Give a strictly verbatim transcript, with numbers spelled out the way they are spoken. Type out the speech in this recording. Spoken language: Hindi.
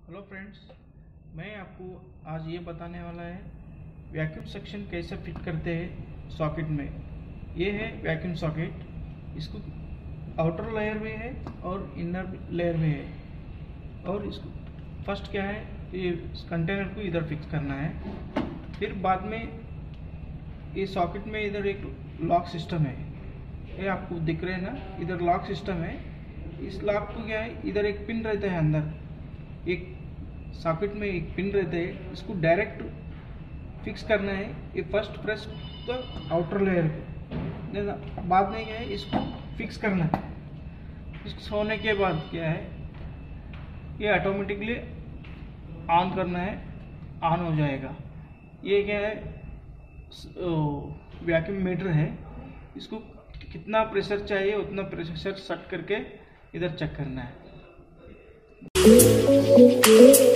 हेलो फ्रेंड्स, मैं आपको आज ये बताने वाला है वैक्यूम सेक्शन कैसे फिट करते हैं सॉकेट में। ये है वैक्यूम सॉकेट, इसको आउटर लेयर में है और इनर लेयर में है। और इसको फर्स्ट क्या है, ये कंटेनर को इधर फिक्स करना है। फिर बाद में ये सॉकेट में इधर एक लॉक सिस्टम है, ये आपको दिख रहे हैं ना, इधर लॉक सिस्टम है। इस लॉक को क्या है, इधर एक पिन रहता है, अंदर एक सॉकेट में एक पिन रहता है, इसको डायरेक्ट फिक्स करना है। ये फर्स्ट प्रेस तो आउटर लेयर को, बाद में क्या है, इसको फिक्स करना है। इसको होने के बाद क्या है, ये ऑटोमेटिकली ऑन करना है, ऑन हो जाएगा। ये क्या है, वैक्यूम मीटर है, इसको कितना प्रेशर चाहिए उतना प्रेशर सेट करके इधर चेक करना है।